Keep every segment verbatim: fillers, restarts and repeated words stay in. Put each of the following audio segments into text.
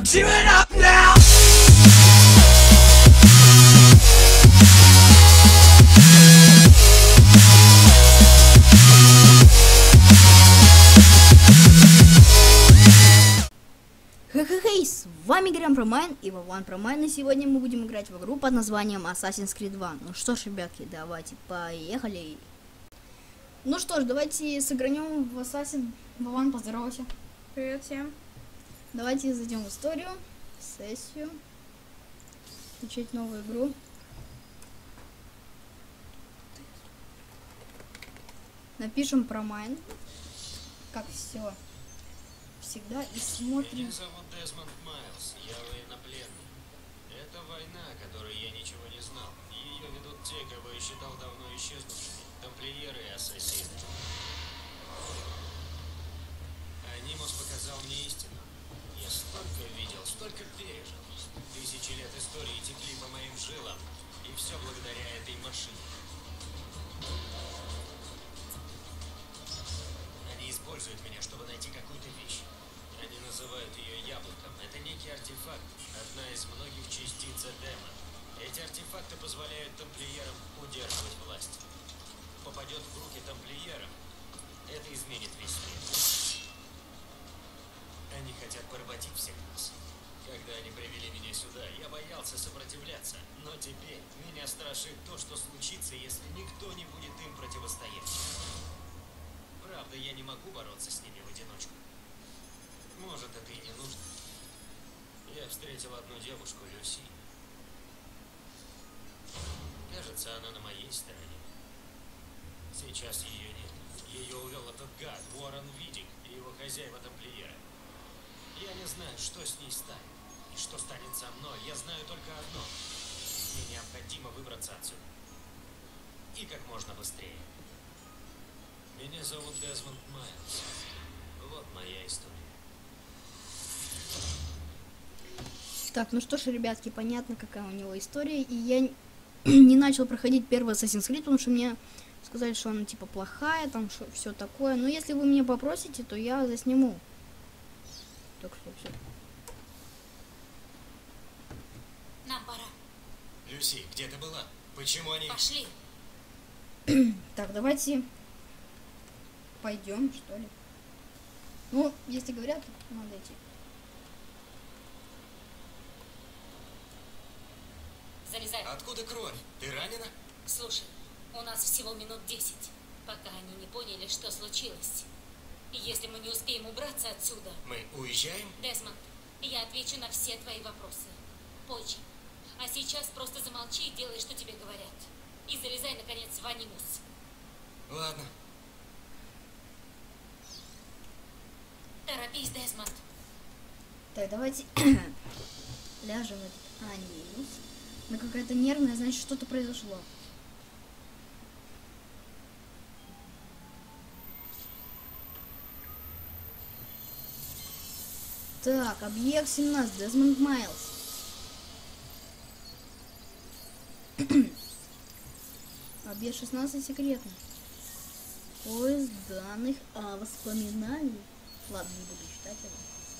Give it up now. Хе-хе-хей, с вами Грям Промайн и Вован Промайн, и сегодня мы будем играть в игру под названием Assassin's Creed два. Ну что ж, ребятки, давайте, поехали. Ну что ж, давайте сыгранем в Assassin. Вован, поздоровайся. Привет всем. Давайте зайдем в историю, сессию, включить новую игру. Напишем Промайн, как все всегда, и смотрим. Меня зовут Дезмонд Майлз, я военнопленный. Это война, о которой я ничего не знал. Ее ведут те, кого я считал давно исчезнувшими. Тамплиеры и ассасины. Анимус показал мне истину. Я столько видел, столько пережил. Тысячи лет истории текли по моим жилам. И все благодаря этой машине. Они используют меня, чтобы найти какую-то вещь. Они называют ее яблоком. Это некий артефакт, одна из многих частиц Эдема. Эти артефакты позволяют тамплиерам удерживать власть. Попадет в руки тамплиеров, это изменит весь мир. Они хотят поработить всех нас. Когда они привели меня сюда, я боялся сопротивляться. Но теперь меня страшит то, что случится, если никто не будет им противостоять. Правда, я не могу бороться с ними в одиночку. Может, это и не нужно. Я встретил одну девушку, Люси. Кажется, она на моей стороне. Сейчас ее нет. Ее увел этот гад, Уоррен Видик, и его хозяева тамплиеры. Я не знаю, что с ней станет. И что станет со мной. Я знаю только одно. Мне необходимо выбраться отсюда. И как можно быстрее. Меня зовут Дезмонд Майлз. Вот моя история. Так, ну что ж, ребятки, понятно, какая у него история. И я не начал проходить первый Assassin's Creed, потому что мне сказали, что она типа плохая, там что все такое. Но если вы меня попросите, то я засниму. Так что все. Нам пора. Люси, где ты была? Почему они... Пошли. Так, давайте пойдем, что ли. Ну, если говорят, то надо идти. Залезай. Откуда кровь? Ты ранена? Слушай, у нас всего минут десять, пока они не поняли, что случилось. И если мы не успеем убраться отсюда... Мы уезжаем? Дезмонд, я отвечу на все твои вопросы. Позже. А сейчас просто замолчи и делай, что тебе говорят. И залезай, наконец, в анимус. Ладно. Торопись, Дезмонд. Так, давайте ляжем в этот анимус. Она какая-то нервная, значит, что-то произошло. Так, объект семнадцать, Дезмонд Майлз. Объект шестнадцать секретный. Поиск данных о воспоминаниях. Ладно, не буду читать его.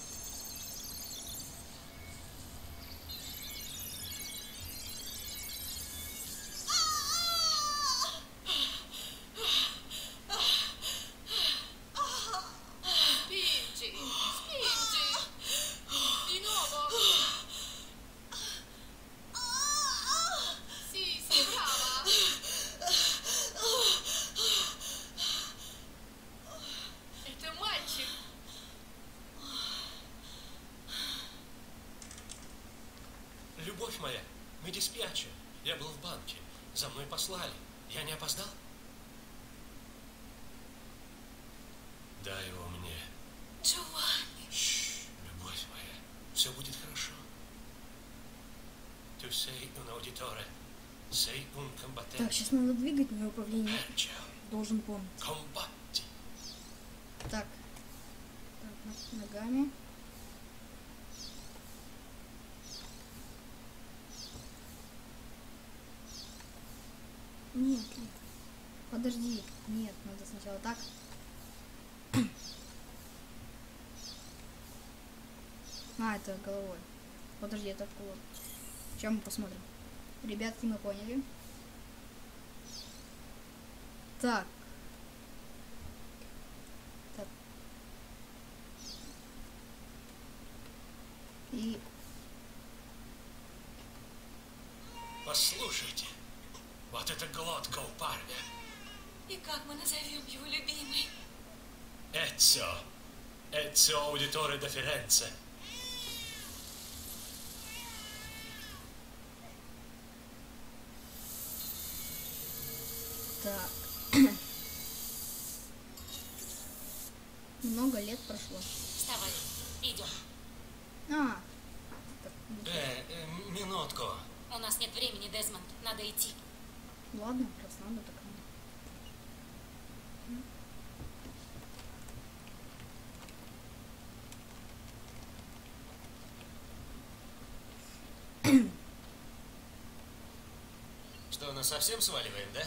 Любовь моя, мы диспетчер. Я был в банке. За мной послали. Я не опоздал? Дай его мне. Джованни. Шш, любовь моя. Все будет хорошо. Tu sei un auditore. Sei un combattente. Так, сейчас надо двигать мое управление. Perciò, Должен помнить. combatti. Так. Так, ногами. Нет, нет. Подожди. Нет, надо сначала так. А, это головой. Подожди, это откуда? Сейчас мы посмотрим. Ребятки, мы поняли. Так. Так. И... Послушайте, вот эта глотка у парня. И как мы назовем его любимый? Ezio. Ezio Auditore da Firenze. Так. Много лет прошло. Вставай, идем. А. Так, Э, э, минутку. У нас нет времени, Дезмонд. Надо идти. ладно, раз надо, так надо. Что, на совсем сваливаем, да?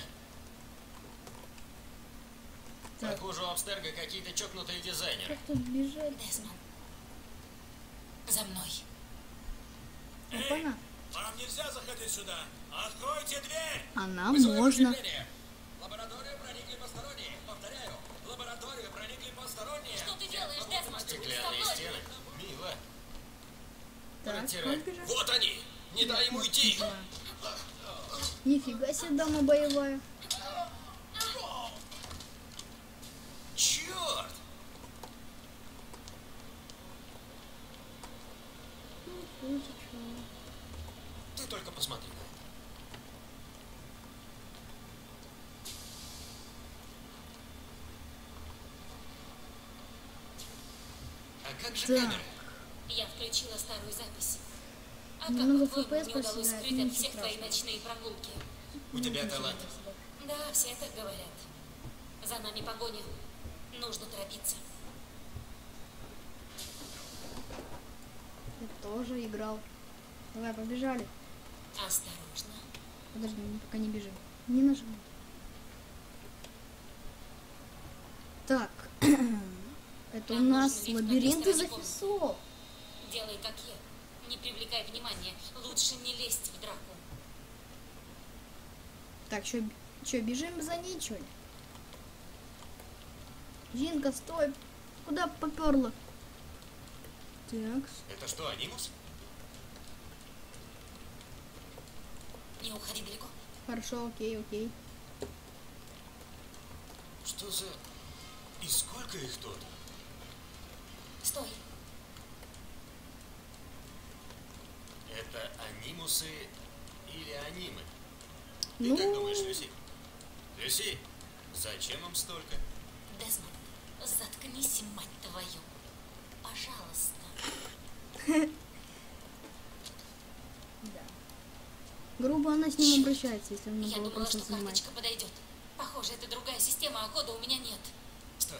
Так. Похоже, у Абстерга какие-то чокнутые дизайнеры. Как тут бежать? Дезмонд. За мной. Опа-на. Вам нельзя заходить сюда. Откройте дверь. А нам можно. В лабораторию проникли посторонние. Повторяю, в лабораторию проникли посторонние. Что ты делаешь, Дезмонд? Стеклянные Со мной. стены. Мило. Так, Протирай. как бежать? Вот они. Не дай ему идти. Да. Нифига себе, дама боевая. Черт! Ты только посмотри на это. А как же Так. камеры? Я включила старую запись. А Немного как по-твоему, эф пи эс мне удалось проседает, скрыть ну, от ничего всех твои страшного. ночные прогулки? У тебя Ничего талант. себе. Да, все так говорят. За нами погоня. Нужно торопиться. Я тоже играл. Давай, побежали. Осторожно. Подожди, мы пока не бежим. Не нажимай. Так. Это у Нам нас нужен лифт на лабиринт из стороне комнаты. офисов. Делай как я. Не привлекай внимания. Лучше не лезть в драку. Так, что, что, бежим за ней, что ли? Жинка, стой. Куда поперла? Так. Это что, анимус? Не уходи далеко. Хорошо, окей, окей. Что за... И сколько их тут? Стой. Это анимусы или анимы? Ты Ну, как думаешь, Люси? Люси, зачем им столько? Дезмонд, заткнись, мать твою. Пожалуйста. да. Грубо она с ним обращается, если он Я много думала, вопросов что занимает. карточка подойдет. Похоже, это другая система, а кода у меня нет. Стой.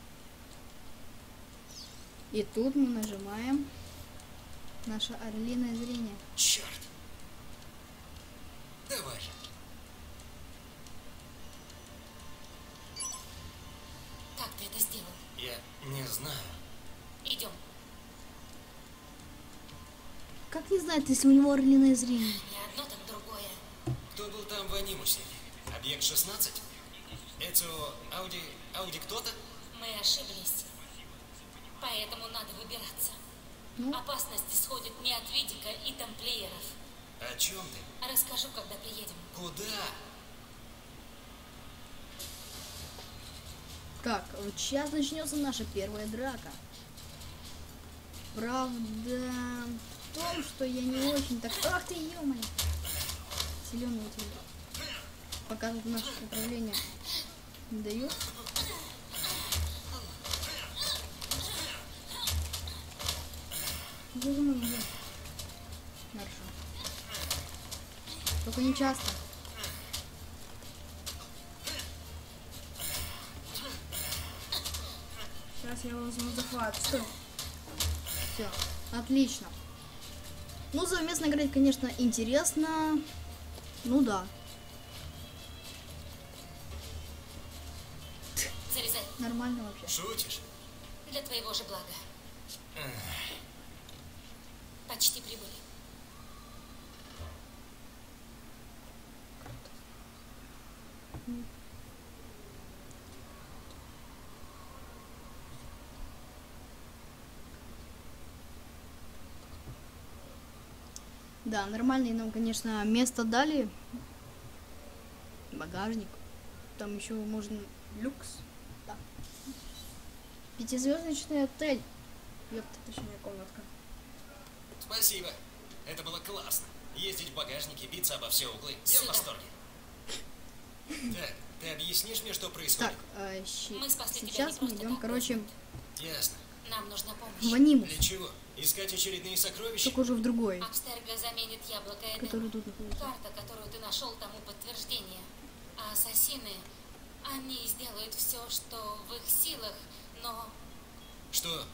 И тут мы нажимаем наше орлиное зрение. Черт. Давай же. Как ты это сделал? Я не знаю. Идем. Как не знает, если у него орлиное зрение? Не одно, так другое. Кто был там в анимусе? Объект шестнадцать? Эцио Ауди... Ауди кто-то? Мы ошиблись. Поэтому надо выбираться. Ну? Опасность исходит не от Видика и тамплиеров. О чем ты? Расскажу, когда приедем. Куда? Так, вот сейчас начнется наша первая драка. Правда в том, что я не очень так... Ах ты, ё-моё! Силёный у тебя. Пока тут наше управление не дает. Боже мой, боже. Хорошо. Только не часто. Сейчас я возьму захват. Стой. Все, отлично. Ну, совместно играть, конечно, интересно. Ну да, Залезай. нормально вообще. Шутишь? Для твоего же блага. почти прибыли. Да, нормальный нам, конечно, место дали. Багажник. Там еще можно люкс. Да. Пятизвездочный отель. Ёпта, точнее, комнатка. Спасибо. Это было классно. Ездить в багажнике, биться обо все углы. Я в Сюда. восторге. Так, ты объяснишь мне, что происходит? Так, а, щи- Мы спасли тебя сейчас не мы просто идем, так, короче, Ясно. Нам нужна помощь. в анимус. Для чего? Искать очередные сокровища? Только уже в другой, Абстерго заменит яблоко Эдема. который тут находится. Карта, которую ты нашел, тому подтверждение. А ассасины, они сделают все, что в их силах, но Что?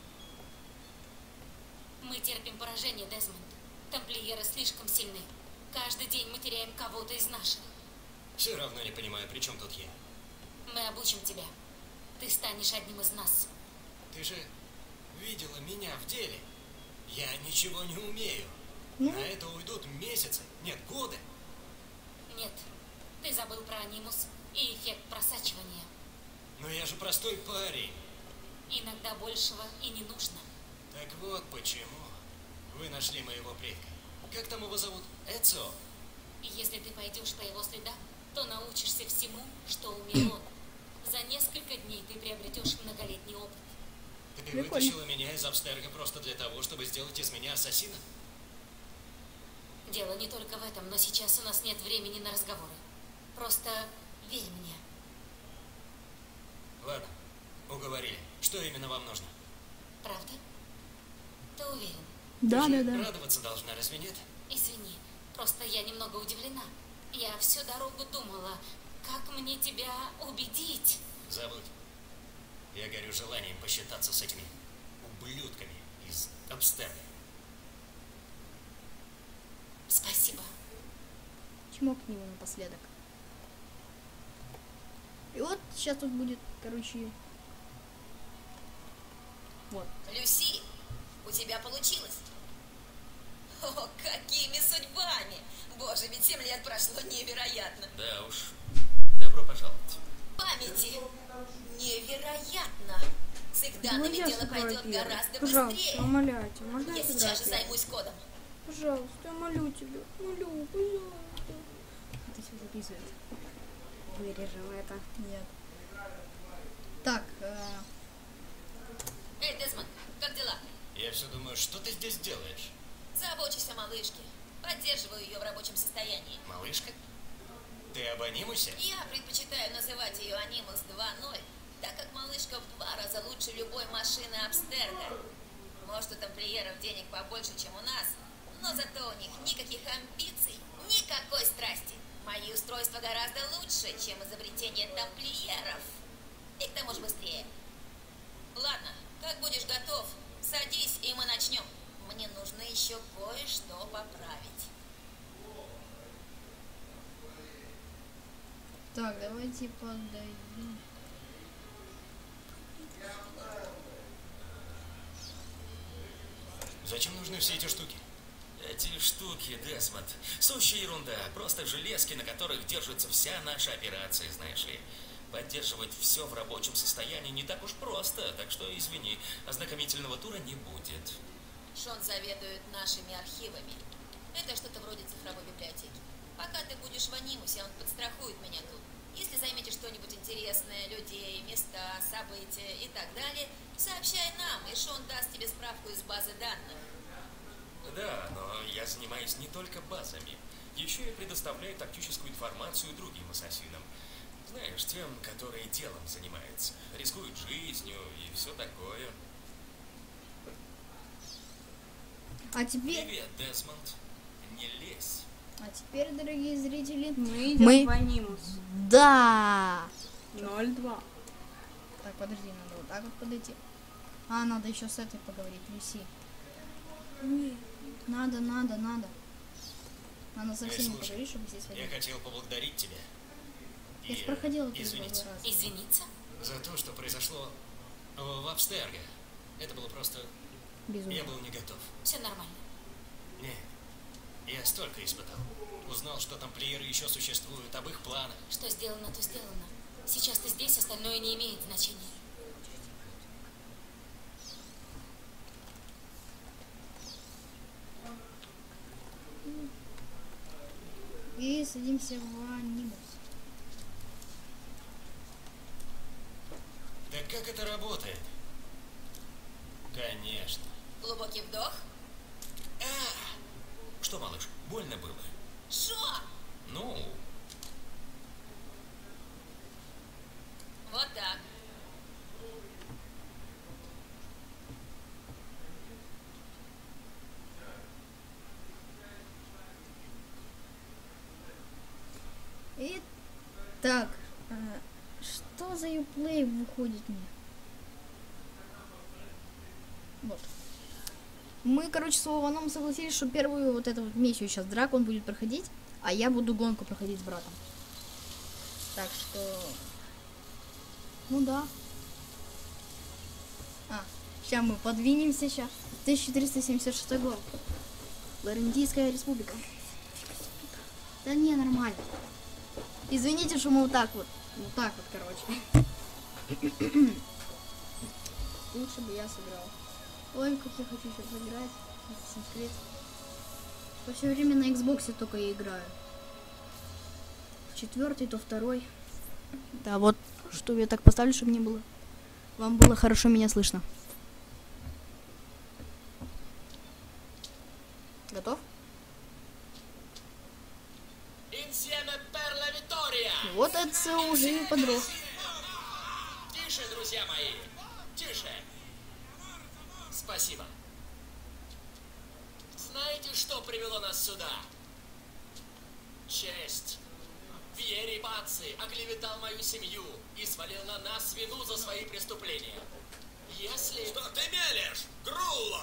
мы терпим поражение, Дезмонд. Тамплиеры слишком сильны. Каждый день мы теряем кого-то из наших. Все равно не понимаю, при чем тут я? Мы обучим тебя. Ты станешь одним из нас. Ты же видела меня в деле. Я ничего не умею. Ну? На это уйдут месяцы, нет, годы. Нет, ты забыл про анимус и эффект просачивания. Но я же простой парень. Иногда большего и не нужно. Так вот почему вы нашли моего предка. Как там его зовут? Эцио? И если ты пойдешь по его следам, то научишься всему, что умел он. За несколько дней ты приобретешь многолетний опыт. Ты Прикольно. вытащила меня из Абстерга просто для того, чтобы сделать из меня ассасина? Дело не только в этом, но сейчас у нас нет времени на разговоры. Просто верь мне. Ладно, уговорили. Что именно вам нужно? Правда? Ты уверен? Да, Ты да, же да. радоваться должна, разве нет? Извини, просто я немного удивлена. Я всю дорогу думала, как мне тебя убедить. Забудь. Я горю желанием посчитаться с этими ублюдками из Абстерга. Спасибо. Чмок к нему напоследок. И вот сейчас тут будет, короче, вот. Люси, у тебя получилось. О, какими судьбами! Боже, ведь семь лет прошло невероятно. Да уж. Добро пожаловать. Памяти невероятно. С их данными я дело сыграю пойдет первый. гораздо Пожалуйста, быстрее. умоляйте, можно Я я сейчас же сыграю? займусь кодом. Пожалуйста, я молю тебя, молю, пожалуйста. Это все записывает. Вырежем это. Нет. Так, э, Эй, Дезмонд, как дела? Я все думаю, что ты здесь делаешь? Забочусь о малышке. Поддерживаю ее в рабочем состоянии. Малышка? Ты об анимусе? Я предпочитаю называть ее Анимус два ноль, так как малышка в два раза лучше любой машины Абстерга. Может, у тамплиеров денег побольше, чем у нас, но зато у них никаких амбиций, никакой страсти. Мои устройства гораздо лучше, чем изобретение тамплиеров. И к тому же быстрее. Ладно, как будешь готов, садись, и мы начнем. Мне нужно еще кое-что поправить. так, давайте подойдем. Зачем нужны все эти штуки? Эти штуки, Десмонд, сущая ерунда, просто железки, на которых держится вся наша операция, знаешь ли. Поддерживать все в рабочем состоянии не так уж просто, так что, извини, ознакомительного тура не будет. Шон заведует нашими архивами. Это что-то вроде цифровой библиотеки. Пока ты будешь в анимусе, он подстрахует меня тут. Если заметишь что-нибудь интересное, людей, места, события и так далее, сообщай нам, и Шон даст тебе справку из базы данных. Да, но я занимаюсь не только базами. Еще я предоставляю тактическую информацию другим ассасинам. Знаешь, тем, которые делом занимаются. Рискуют жизнью и все такое. А теперь, Привет, Десмонд. Не лезь. а теперь, дорогие зрители, Мы идем Мы- в анимус. да. ноль два. Так, подожди, надо вот так вот подойти. А, надо еще с этой поговорить, Люси. Нет. Надо, надо, надо. Надо со Эй, всеми слушай, поговорить, чтобы здесь Я ходить. хотел поблагодарить тебя. Я И же проходила через извиниться два раза. Извиниться? за то, что произошло в Абстерго. Это было просто... Безумно. Я был не готов. Все нормально. столько испытал. Узнал, что тамплиеры еще существуют, об их планах. Что сделано, то сделано. Сейчас ты здесь, остальное не имеет значения. И садимся в анимус. Да как это работает? Конечно. Глубокий вдох. Что, малыш, больно было? Шо? Ну, Вот так. Итак, а, что за юплей выходит мне? Вот. Мы, короче, с Вованом согласились, что первую вот эту вот миссию сейчас драку он будет проходить, а я буду гонку проходить с братом. Так что... Ну да. А, сейчас мы подвинемся сейчас. тысяча триста семьдесят шестой год. Ларендийская республика. Да не, нормально. Извините, что мы вот так вот. Вот так вот, короче. Лучше бы я сыграл. Ой, как я хочу сейчас играть. Assassin's Creed. По все время на Xbox только я играю. Четвертый, то второй. Да, вот, что я так поставлю, чтобы не было. Вам было хорошо меня слышно. Готов? Вот это уже подрос. Тише, друзья мои, тише. Спасибо. Знаете, что привело нас сюда? Честь. Пьери Паци оклеветал мою семью и свалил на нас вину за свои преступления. Если... что ты мелешь, Грулло?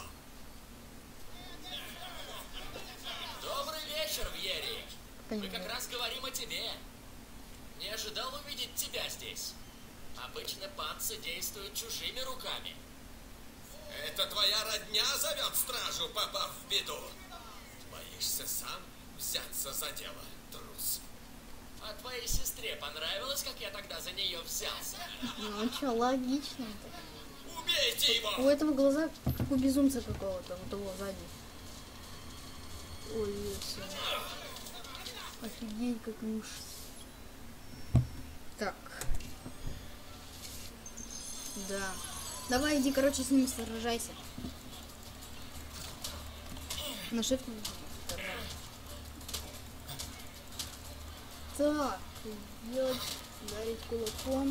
Добрый вечер, Вьери. Мы как раз говорим о тебе. Не ожидал увидеть тебя здесь. Обычно панцы действуют чужими руками. Это твоя родня зовет стражу, попав в беду. Боишься сам взяться за дело, трус? А твоей сестре понравилось, как я тогда за нее взялся? Ну чё, логично это. Убейте его! У этого глаза как у безумца какого-то, у того сзади. Ой, если... Офигеть, как муж. Так. Да. Давай, иди, короче, с ними сражайся. На shift. Так, сделать, ударить кулаком.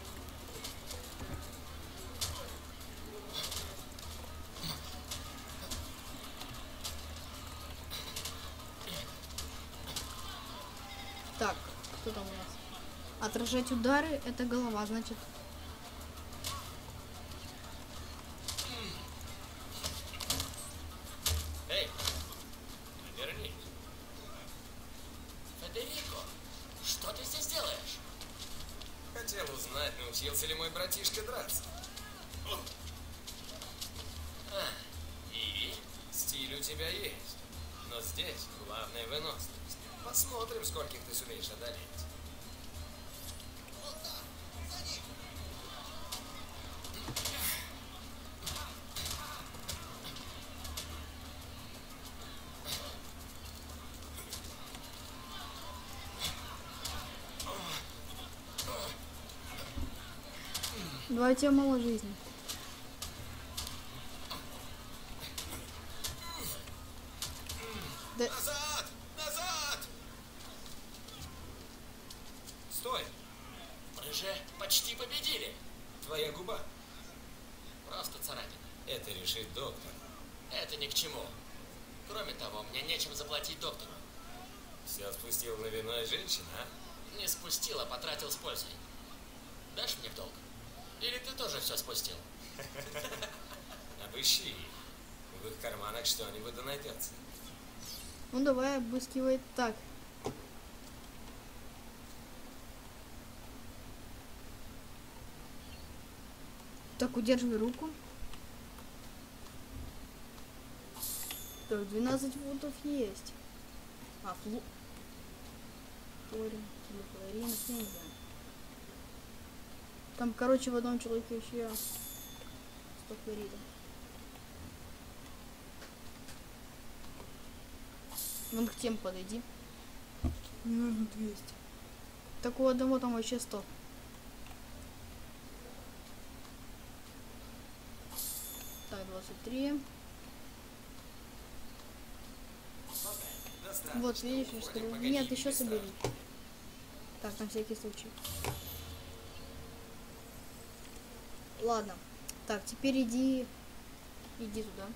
Так, что там у нас? Отражать удары, это голова, значит. Эй, вернись. Федерико, что ты здесь делаешь? Хотел узнать, научился ли мой братишка драться. А, и? Стиль у тебя есть, но здесь главная выносливость. Посмотрим, скольких ты сумеешь одолеть. Два, у тебя мало жизни. Да. Назад! Назад! Стой! Мы же почти победили. Твоя губа. Просто царапина. Это решит доктор. Это ни к чему. Кроме того, мне нечем заплатить доктору. Все спустил на вино и женщина, а? Не спустил, а потратил с пользой. Дашь мне в долг? Или ты тоже все спустил? Обыщи их. В их карманах что-нибудь да найдется. Ну давай, обыскивай так. Так, удерживай руку. Так, двенадцать фунтов есть. А, флу... Флорин, или флорин, я не знаю. Там, короче, в одном человеке еще сто хлорида. Вон к тем подойди. Мне нужно двести. Так у одного там вообще сто. Так, двадцать три. Вот, видишь, я что ли? Нет, еще собери. Так, на всякий случай. Ладно. Так, теперь иди. Иди туда.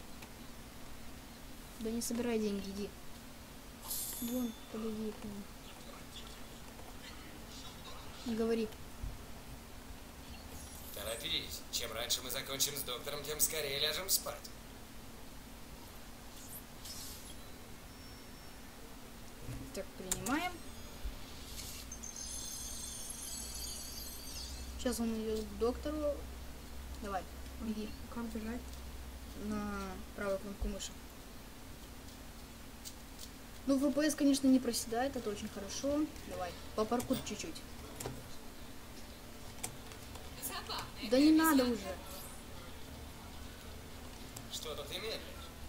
Да не собирай деньги, иди. Вон, подойди к нему. Говори. Торопись. Чем раньше мы закончим с доктором, тем скорее ляжем спать. Так, принимаем. Сейчас он идет к доктору. Давай, беги. Как бежать? На правую кнопку мыши. Ну, эф пи эс, конечно, не проседает, это очень хорошо. Давай, по паркур чуть-чуть. Да не надо уже. Что тут имеешь?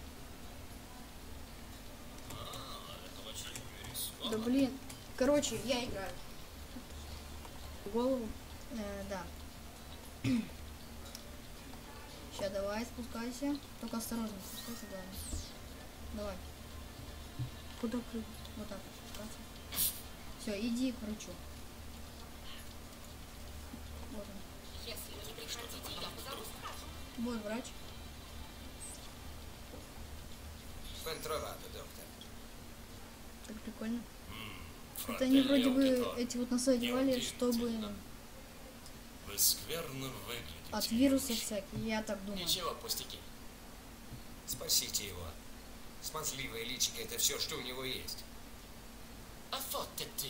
Да блин. Короче, я играю. Голову? Э, да. Сейчас давай, спускайся. Только осторожно, спускайся, главное. Давай. Куда прыгать? Вот так спускаться. Все, иди к врачу. Вот он. Если не прекратите, я позову стражу. Вот врач. Пентровато, доктор. Так прикольно. Это Фрателли они вроде бы Аудитор. эти вот носы одевали, чтобы Вы скверно выглядите. от вирусов всяких, я так думаю. Ничего, пустяки. Спасите его. Смазливое личико — это все, что у него есть. А вот ты ты.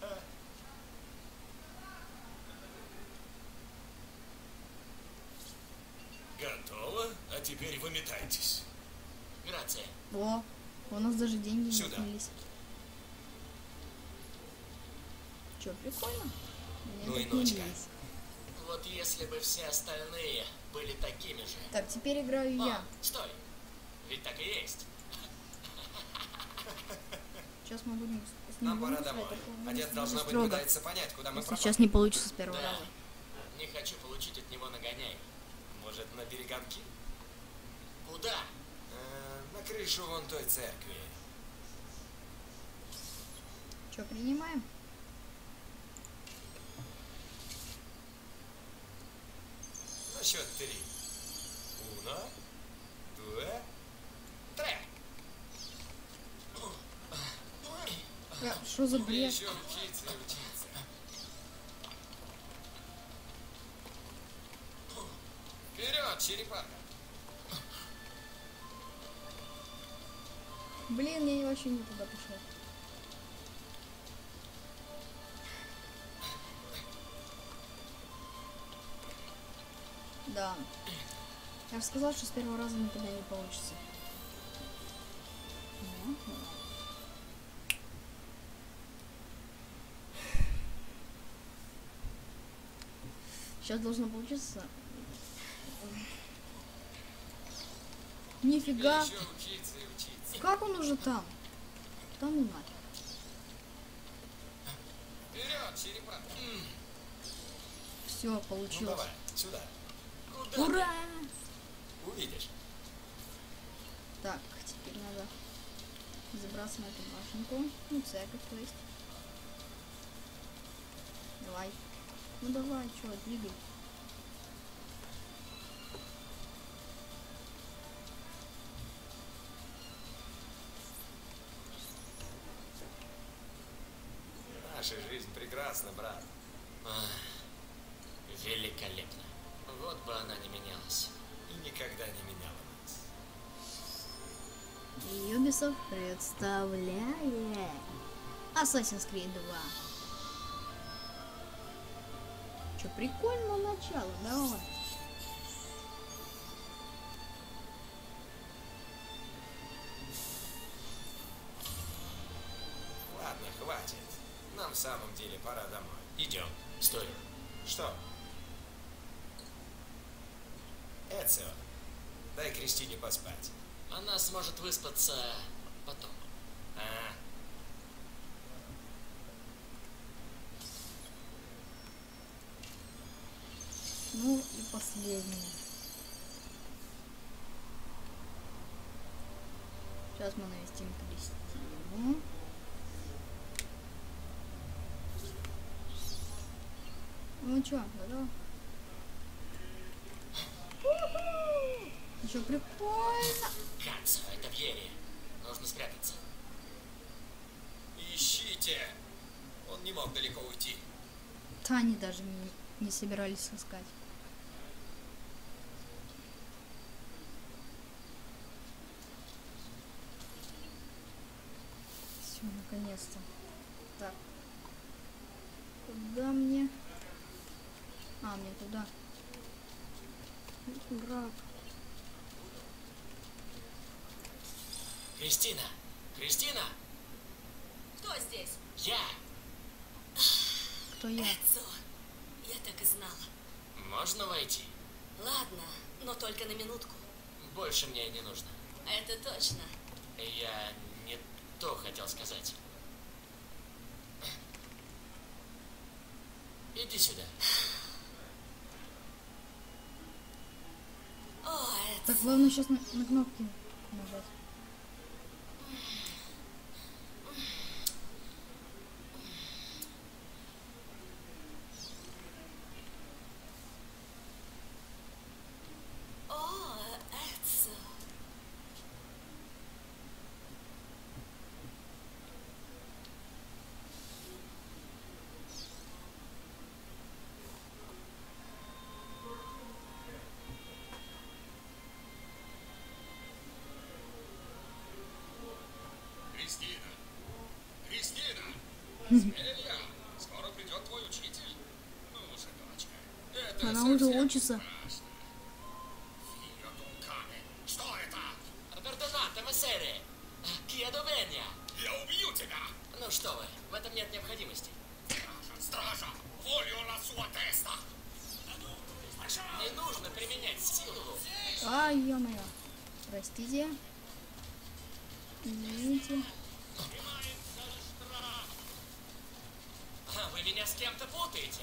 Готово? А теперь выметайтесь. Грация. О, у нас даже деньги не Сюда. отнялись. Че, прикольно? Мне Ну так и не ночка. есть. Вот если бы все остальные были такими же. Так, теперь играю я. А, стой. Ведь так и есть. Сейчас мы будем с Нам будем пора играть, домой. только будем Отец, смотреть должна быть, строго. пытается понять, куда мы Если пропали. сейчас не получится с первого Да. раза. Не хочу получить от него нагоняй. Может, на береганки? Куда? Э, на крышу вон той церкви. Че, принимаем? На счет три. Уно, два, три. Э, Что за бред? Еще учиться и учиться. Вперед, черепаха! Блин, я вообще не туда пошел. Да. Я же сказал, что с первого раза никогда не получится. Ну, ну. Сейчас должно получиться. Нифига. Еще учиться и учиться. Как он уже там? Там и нафиг. Вперед, черепаха! Все, Ну получилось. давай, сюда. Куда? Ура! Увидишь. Так, теперь надо забраться на эту башенку. Ну, церковь, то есть. Давай. Ну давай, чё, двигай. Наша жизнь прекрасна, брат. Ах, великолепно. Вот бы она не менялась. И никогда не меняла нас. Ubisoft представляет Assassin's Creed два. Чё, прикольно начало, давай. хватит. Нам в самом деле пора домой. Идем. Стой. Что? Эцио, дай Кристине поспать. Она сможет выспаться потом. А, Ну и последнее. Сейчас мы навестим Кристину. Ну чё, готов? Еще прикольно. Кацо, это Вьери. Нужно спрятаться. ищите! Он не мог далеко уйти. Да они даже не, не собирались искать. Все, наконец-то. Так. Куда мне? А, мне туда. Дурак. Кристина! Кристина! Кто здесь? Я! Кто я? Эцо. Я так и знала. Можно войти? Ладно, но только на минутку. Больше мне и не нужно. Это точно. Я не то хотел сказать. Иди сюда. О, Эцо. Так, главное сейчас на, на кнопки нажать. О, Эцо. Кристина! Кристина! Теперь я. Скоро придет твой учитель. Ну же, дочка. Это Она уже совсем учится. страшно. Фио Дункане. Что это? Perdonate, мессере. Chiedo venia. Я убью тебя! Ну что вы, в этом нет необходимости. Стража, стража! Волю la sua testa! Не нужно применять силу. А, ё-моё. Простите. Извините. А, вы меня с кем-то путаете.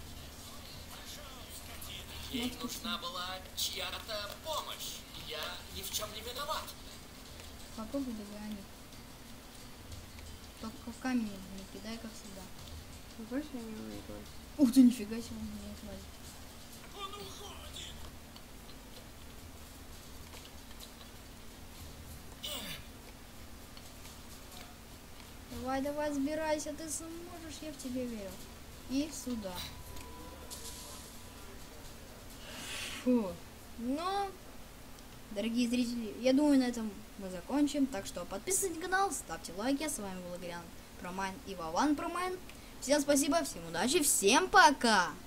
Ей нужна была чья-то помощь. Я ни в чем не виноват. Попробуй догони. Только в камень не кидай, как всегда. Ну, больше я не умею. Ух ты, нифига себе, он меня хватит. Он уходит! Давай, давай, сбирайся, ты сможешь, я в тебя верю. И сюда. Фу. Ну, дорогие зрители, я думаю, на этом мы закончим. Так что подписывайтесь на канал, ставьте лайки. С вами был Игорян Промайн и Вован Промайн. Всем спасибо, всем удачи, всем пока!